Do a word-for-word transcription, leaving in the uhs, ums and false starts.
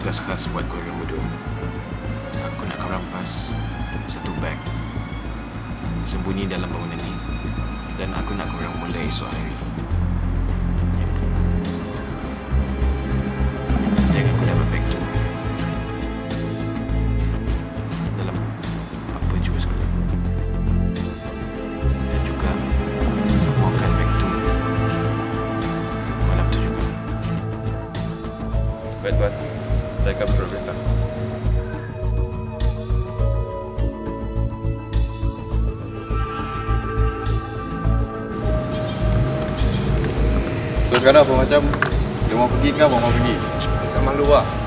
tugas khas buat korang berdua. Aku nak kau rampas satu beg sembunyi dalam bangunan ini, dan aku nak korang mulai esok hari. Yang penting aku dapat beg tu dalam apa juga sekalipun. Dan juga aku mahukan beg tu malam tu juga. Baik tuan, saya akan berperintah. So sekarang apa macam? Dia mau pergi ke apa mau pergi? Macam malu lah.